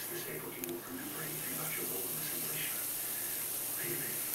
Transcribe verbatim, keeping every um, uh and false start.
disabled, you won't remember anything about your role in this English. Really.